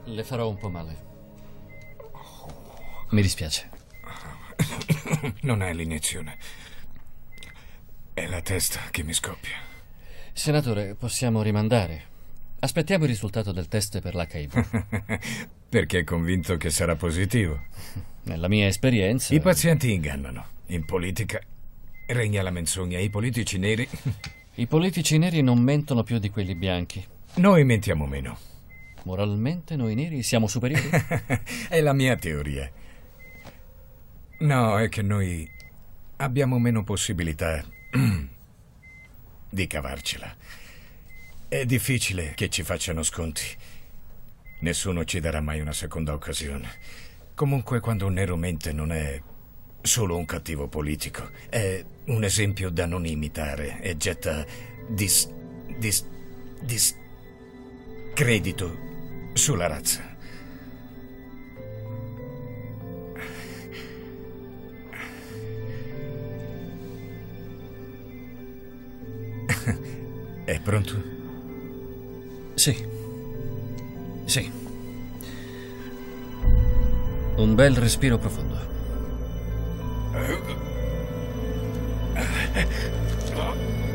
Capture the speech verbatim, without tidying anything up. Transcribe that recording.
Le farò un po' male. Mi dispiace. Non è l'iniezione. È la testa che mi scoppia. Senatore, possiamo rimandare. Aspettiamo il risultato del test per l'H I V. Perché è convinto che sarà positivo? Nella mia esperienza... I pazienti ingannano. In politica regna la menzogna. I politici neri... I politici neri non mentono più di quelli bianchi. Noi mentiamo meno. Moralmente noi neri siamo superiori? È la mia teoria. No, è che noi abbiamo meno possibilità di cavarcela. È difficile che ci facciano sconti. Nessuno ci darà mai una seconda occasione. Comunque, quando un nero mente non è solo un cattivo politico, è un esempio da non imitare e getta dis... dis... discredito sulla razza. È pronto? Sì. Sì. Un bel respiro profondo.